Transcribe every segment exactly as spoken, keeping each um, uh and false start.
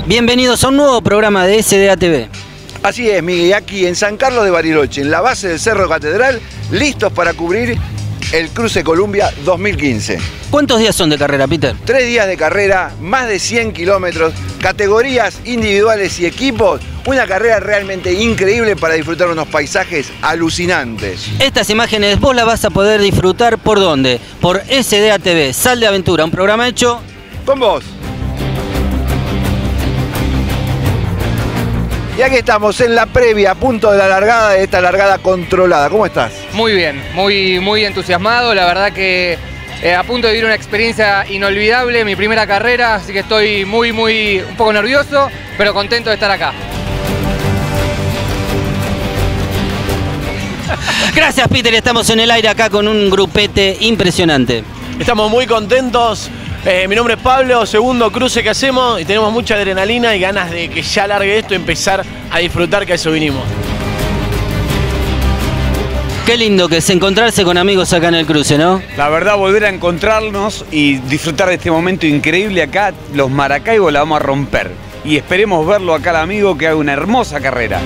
Bienvenidos a un nuevo programa de S D A T V. Así es, Miguel, aquí en San Carlos de Bariloche, en la base del Cerro Catedral, listos para cubrir el Cruce Columbia dos mil quince. ¿Cuántos días son de carrera, Peter? Tres días de carrera, más de cien kilómetros, categorías individuales y equipos, una carrera realmente increíble para disfrutar unos paisajes alucinantes. Estas imágenes vos las vas a poder disfrutar ¿por dónde? Por S D A T V, Sal de Aventura, un programa hecho con vos. Y aquí estamos en la previa, a punto de la largada, de esta largada controlada. ¿Cómo estás? Muy bien, muy, muy entusiasmado. La verdad que eh, a punto de vivir una experiencia inolvidable, mi primera carrera, así que estoy muy, muy, un poco nervioso, pero contento de estar acá. Gracias, Peter. Estamos en el aire acá con un grupete impresionante. Estamos muy contentos. Eh, mi nombre es Pablo, segundo cruce que hacemos y tenemos mucha adrenalina y ganas de que ya largue esto y empezar a disfrutar, que a eso vinimos. Qué lindo que es encontrarse con amigos acá en el cruce, ¿no? La verdad, volver a encontrarnos y disfrutar de este momento increíble acá, los Maracaibos la vamos a romper. Y esperemos verlo acá al amigo que haga una hermosa carrera.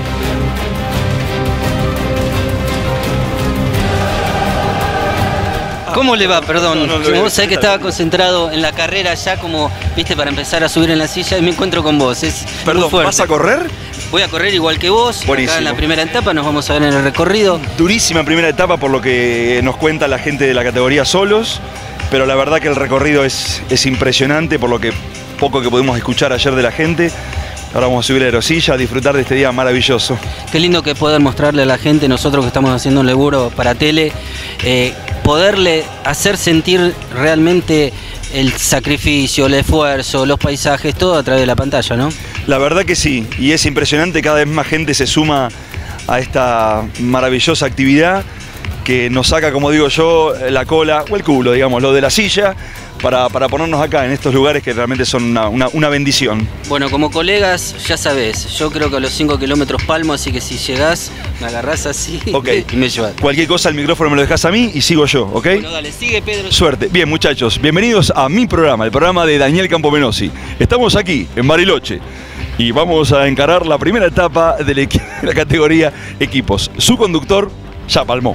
¿Cómo le va? Perdón, no, no, no, vos sabés que estaba concentrado en la carrera ya como, viste, para empezar a subir en la silla y me encuentro con vos. Es Perdón, muy fuerte. ¿vas a correr? Voy a correr igual que vos. Buenísimo. Acá en la primera etapa nos vamos a ver en el recorrido. Durísima primera etapa por lo que nos cuenta la gente de la categoría solos, pero la verdad que el recorrido es, es impresionante por lo que poco que pudimos escuchar ayer de la gente. Ahora vamos a subir a la aerosilla, a disfrutar de este día maravilloso. Qué lindo que poder mostrarle a la gente, nosotros que estamos haciendo un laburo para tele, eh, poderle hacer sentir realmente el sacrificio, el esfuerzo, los paisajes, todo a través de la pantalla, ¿no? La verdad que sí, y es impresionante, cada vez más gente se suma a esta maravillosa actividad que nos saca, como digo yo, la cola o el culo, digamos, lo de la silla, para, para ponernos acá en estos lugares que realmente son una, una, una bendición. Bueno, como colegas, ya sabés, yo creo que a los cinco kilómetros palmo, así que si llegás, me agarrás así Okay. y me llevas. Cualquier cosa, el micrófono me lo dejas a mí y sigo yo, ¿ok? Bueno, dale, sigue Pedro. Suerte. Bien, muchachos, bienvenidos a mi programa, el programa de Daniel Campomenosi. Estamos aquí, en Bariloche, y vamos a encarar la primera etapa de la, de la categoría equipos. Su conductor ya palmó.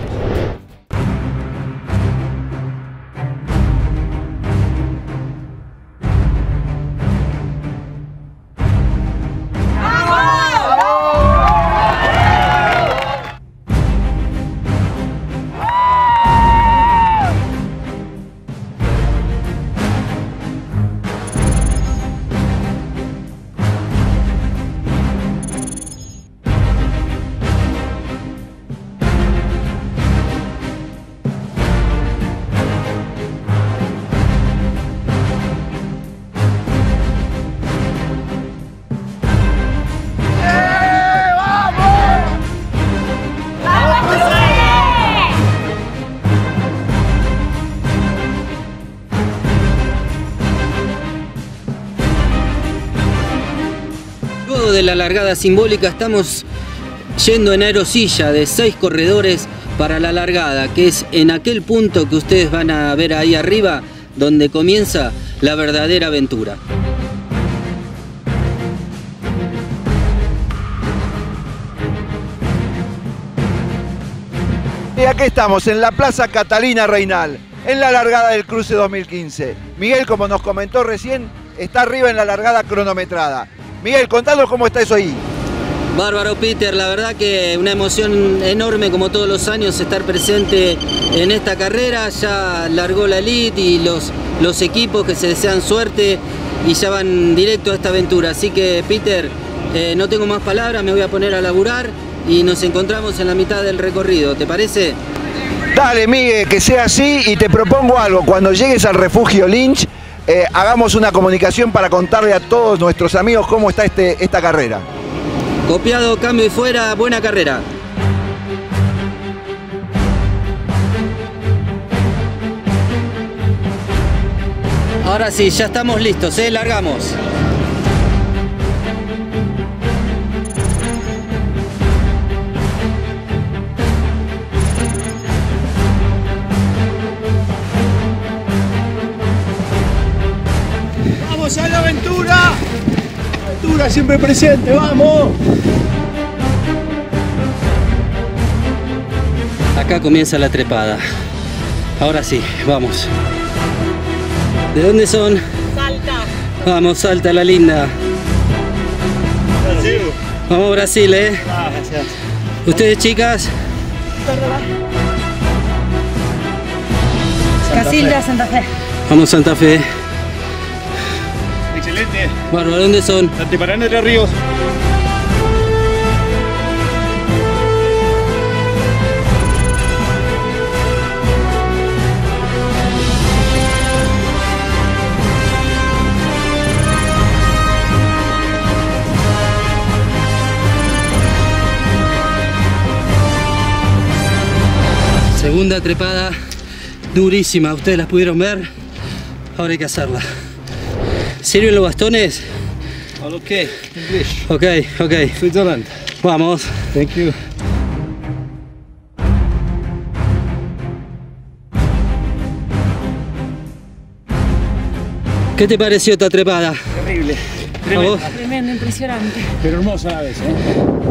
De la largada simbólica estamos yendo en aerosilla de seis corredores para la largada, que es en aquel punto que ustedes van a ver ahí arriba, donde comienza la verdadera aventura. Y aquí estamos, en la Plaza Catalina Reinal, en la largada del Cruce dos mil quince. Miguel, como nos comentó recién, está arriba en la largada cronometrada. Miguel, contanos cómo está eso ahí. Bárbaro, Peter, la verdad que una emoción enorme como todos los años estar presente en esta carrera. Ya largó la elite y los, los equipos que se desean suerte y ya van directo a esta aventura. Así que, Peter, eh, no tengo más palabras, me voy a poner a laburar y nos encontramos en la mitad del recorrido, ¿te parece? Dale, Miguel, que sea así, y te propongo algo. Cuando llegues al refugio Lynch, eh, hagamos una comunicación para contarle a todos nuestros amigos cómo está este, esta carrera. Copiado, cambio y fuera, buena carrera. Ahora sí, ya estamos listos, ¿eh? Largamos. ¡Vamos a la aventura! ¡Aventura! Boca siempre presente, vamos. Acá comienza la trepada. Ahora sí, vamos. ¿De dónde son? Salta. Vamos, Salta la linda. Brasil. Vamos Brasil, ¿eh? Ah, gracias. ¿Ustedes, chicas? Casilda, Santa Fe. Vamos, Santa Fe. Excelente. Bárbaro, ¿dónde son? Santa Paraná, Entre Ríos. Segunda trepada durísima, ustedes las pudieron ver, ahora hay que hacerla. ¿Sirven los bastones? All okay, English. Ok, ok. Switzerland. Vamos. Thank you. ¿Qué te pareció esta trepada? Terrible. ¿A vos? Tremendo, impresionante. Pero hermosa a la vez, ¿eh?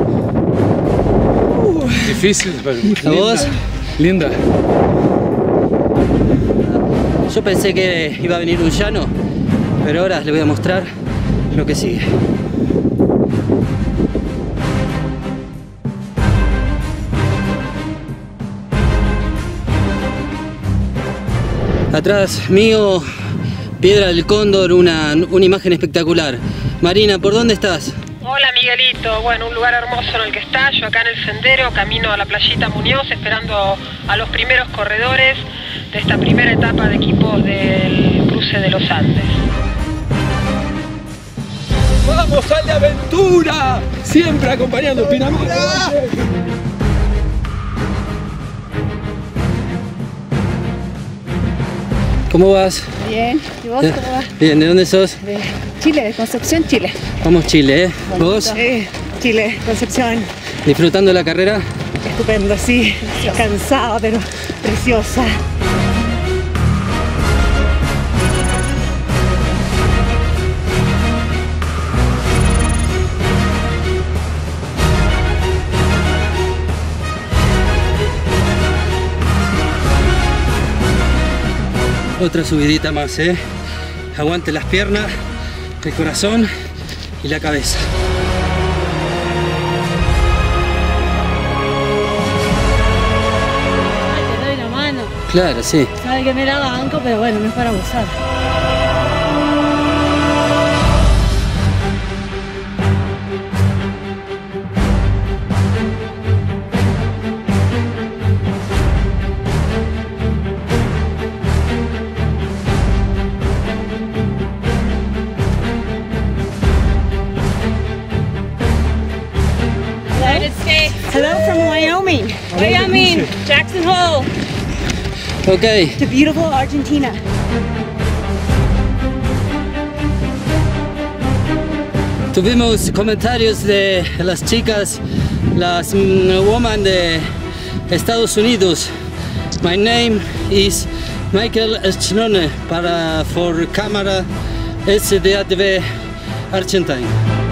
Uh, difícil, pero ¿A vos? linda. Yo pensé que iba a venir un llano, pero ahora les voy a mostrar lo que sigue. Atrás mío, Piedra del Cóndor, una, una imagen espectacular. Marina, ¿por dónde estás? Hola Miguelito, bueno, un lugar hermoso en el que está, yo acá en el sendero, camino a la playita Muñoz, esperando a los primeros corredores de esta primera etapa de equipos del cruce de los Andes. ¡Vamos a la aventura! Siempre acompañando Pinamar. ¿Cómo vas? Bien. ¿Y vos cómo vas? Bien, ¿de dónde sos? De Chile, de Concepción, Chile. Vamos Chile, ¿eh? ¿Vos? Sí, Chile, Concepción. ¿Disfrutando la carrera? Estupendo, sí. Cansada, pero preciosa. Otra subidita más, ¿eh? Aguante las piernas, el corazón y la cabeza. Ay, te doy la mano. Claro, sí. Sabe que me la banco, pero bueno, no es para abusar. Hello from Wyoming. Wyoming, Jackson Hole, Ok. to beautiful Argentina. Tuvimos comentarios de las chicas, las mm, women de Estados Unidos. My name is Michael Schnone para for cámara S D A T V Argentina.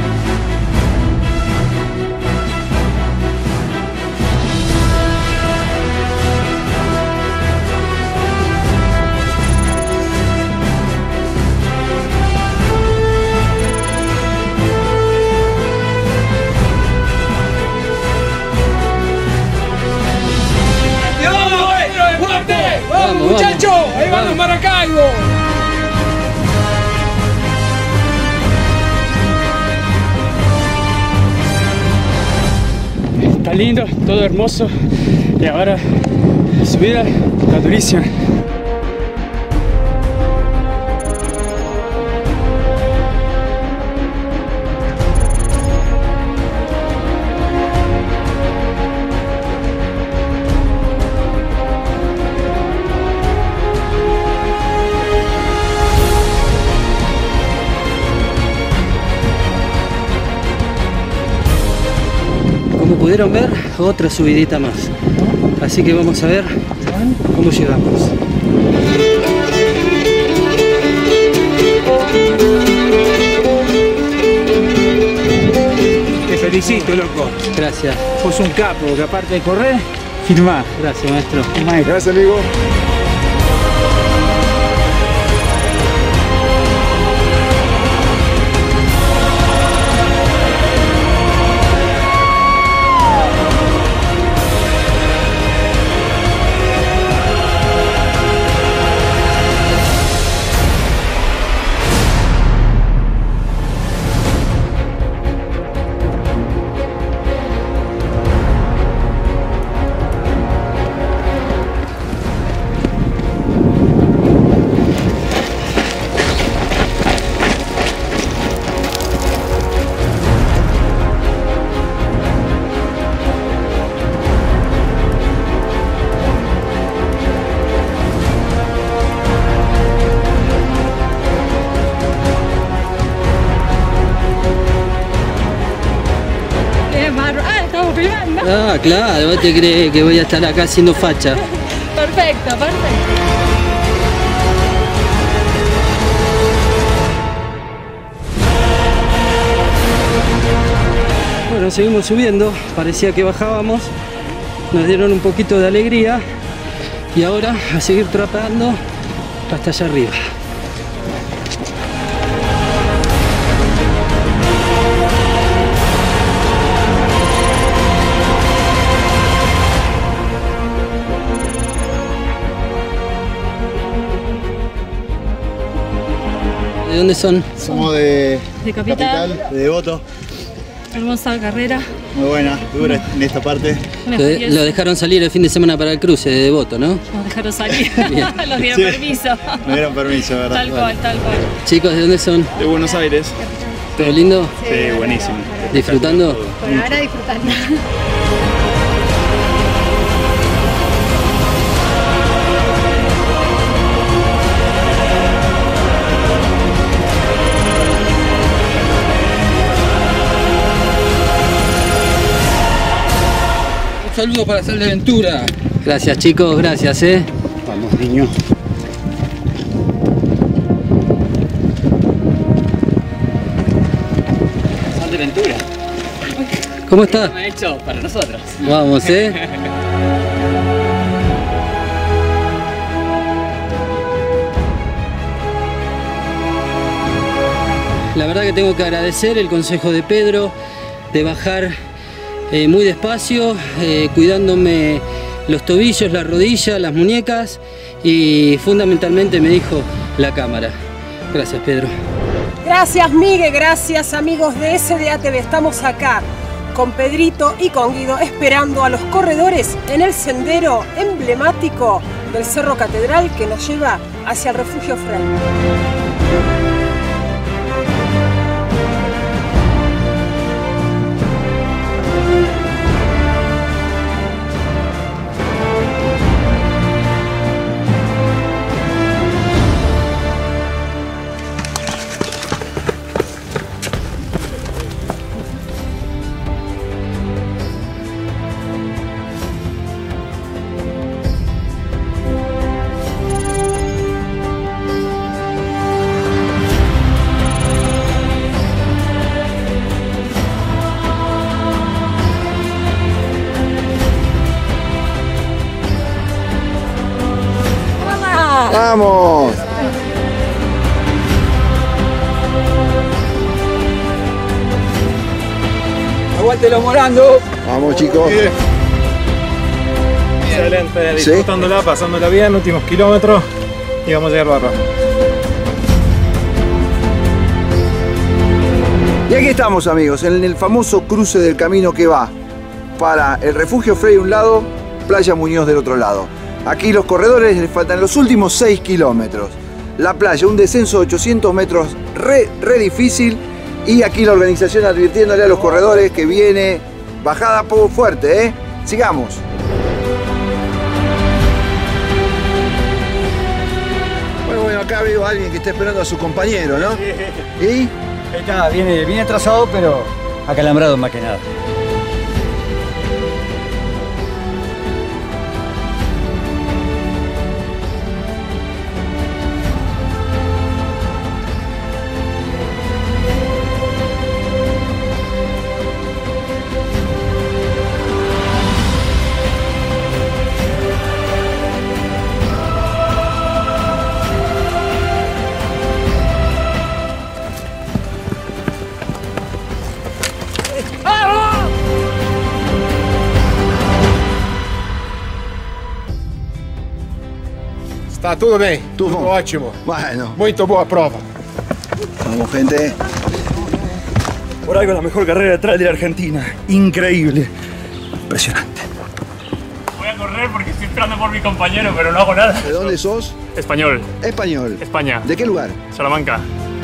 ¡Vamos, muchachos! ¡Ahí van los Maracaibo! Está lindo, todo hermoso. Y ahora la subida está durísima. Como pudieron ver, otra subidita más. Así que vamos a ver cómo llegamos. felicito, loco. Gracias. Sos un capo, que aparte de correr, firmás. Gracias, maestro. Maestro. Gracias, amigo. Ah, claro, ¿vos te crees que voy a estar acá haciendo facha? Perfecto, perfecto. Bueno, seguimos subiendo, parecía que bajábamos, nos dieron un poquito de alegría y ahora a seguir trotando hasta allá arriba. ¿De dónde son? Somos de, De Capital. Capital, de Devoto. Hermosa carrera. Muy buena, dura en esta parte. Una Lo, de- experiencia. lo dejaron salir el fin de semana para el cruce de Devoto, ¿no? Nos dejaron salir. Bien. Nos dieron Sí. permiso. Me dieron permiso, ¿verdad? Tal cual, tal cual. Chicos, ¿de dónde son? De Buenos Aires. ¿Todo lindo? Sí, buenísimo. ¿Disfrutando? Por ahora disfrutando. Un saludo para Sal de Aventura. Gracias, chicos, gracias, ¿eh? Vamos, niño. Sal de Aventura. ¿Cómo está? Hecho para nosotros. Vamos, ¿eh? La verdad que tengo que agradecer el consejo de Pedro de bajar eh, muy despacio, eh, cuidándome los tobillos, las rodillas, las muñecas y fundamentalmente me dijo la cámara. Gracias, Pedro. Gracias, Miguel, gracias, amigos de S D A T V. Estamos acá con Pedrito y con Guido esperando a los corredores en el sendero emblemático del Cerro Catedral que nos lleva hacia el Refugio Frei. ¡Vamos! Aguántelo morando. Vamos, chicos. Excelente, ¿Sí? disfrutándola, pasándola bien, últimos kilómetros y vamos a llegar barra. Y aquí estamos, amigos, en el famoso cruce del camino que va para el Refugio Frei de un lado, Playa Muñoz del otro lado. Aquí los corredores les faltan los últimos seis kilómetros. La playa, un descenso de ochocientos metros re, re difícil. Y aquí la organización advirtiéndole a los corredores que viene bajada poco fuerte, ¿eh? Sigamos. Bueno, bueno, acá veo a alguien que está esperando a su compañero, ¿no? ¿Y? Está, viene, viene atrasado, pero acalambrado más que nada. Tá tudo bem. Tudo bom. Ótimo. Bueno. Muito boa prova. Vamos, gente. Por algo la mejor carrera de trail de la Argentina. Increíble. Impresionante. Voy a correr porque estoy esperando por mi compañero, pero no hago nada. ¿De dónde sos? Español. Español. España. ¿De qué lugar? Salamanca.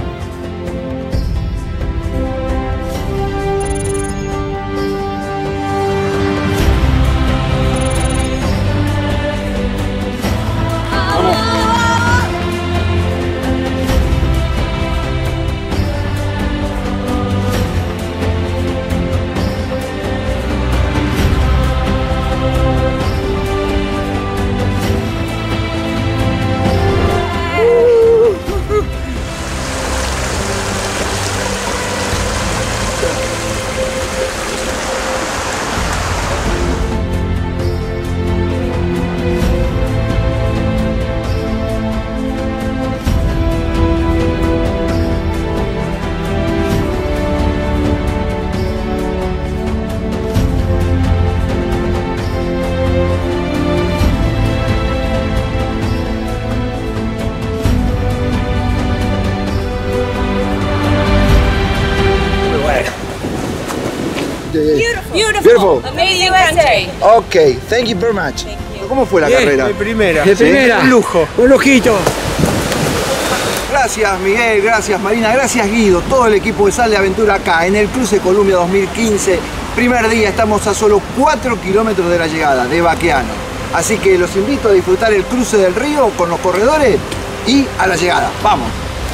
Beautiful. Beautiful. Amazing country. Ok, thank you very much. ¿Cómo fue la Bien, carrera? de primera. ¿Sí? De primera. Un lujo. Un lujito. Gracias Miguel, gracias Marina, gracias Guido, todo el equipo que sale de aventura acá en el Cruce Columbia dos mil quince. Primer día, estamos a solo cuatro kilómetros de la llegada de Baqueano. Así que los invito a disfrutar el cruce del río con los corredores y a la llegada. ¡Vamos!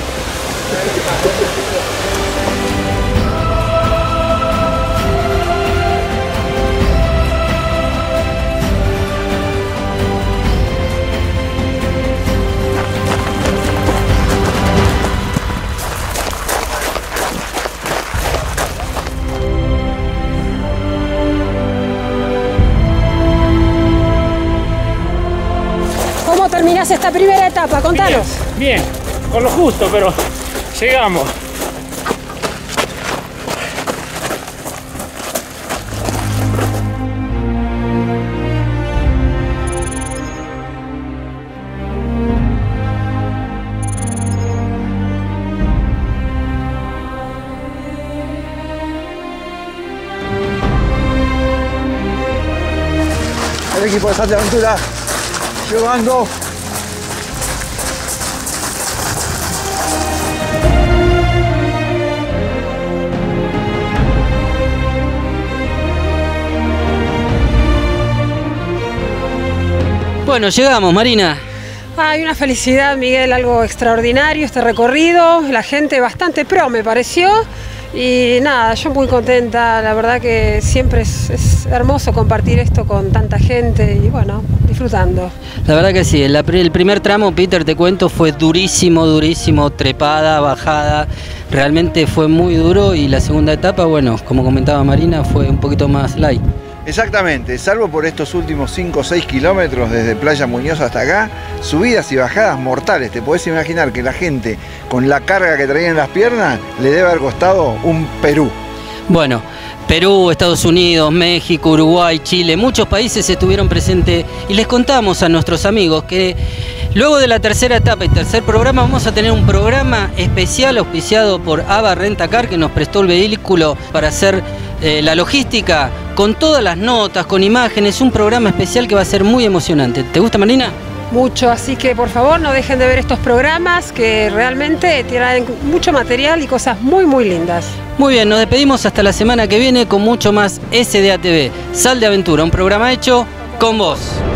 ¿Cómo terminás esta primera etapa? Contanos. Bien, bien, con lo justo, pero llegamos. El equipo de Sal de Aventura llegando. Bueno, llegamos, Marina. Hay una felicidad, Miguel, algo extraordinario este recorrido. La gente bastante pro, me pareció. Y nada, yo muy contenta. La verdad que siempre es, es hermoso compartir esto con tanta gente y bueno, disfrutando. La verdad que sí, el, el primer tramo, Peter, te cuento, fue durísimo, durísimo, trepada, bajada. Realmente fue muy duro y la segunda etapa, bueno, como comentaba Marina, fue un poquito más light. Exactamente, salvo por estos últimos cinco o seis kilómetros desde Playa Muñoz hasta acá, subidas y bajadas mortales. Te podés imaginar que la gente con la carga que traía en las piernas le debe haber costado un Perú. Bueno, Perú, Estados Unidos, México, Uruguay, Chile, muchos países estuvieron presentes y les contamos a nuestros amigos que luego de la tercera etapa y tercer programa vamos a tener un programa especial auspiciado por Ava Rentacar, que nos prestó el vehículo para hacer eh, la logística con todas las notas, con imágenes, un programa especial que va a ser muy emocionante. ¿Te gusta, Marina? Mucho, así que por favor no dejen de ver estos programas que realmente tienen mucho material y cosas muy muy lindas. Muy bien, nos despedimos hasta la semana que viene con mucho más S D A T V. Sal de Aventura, un programa hecho con vos.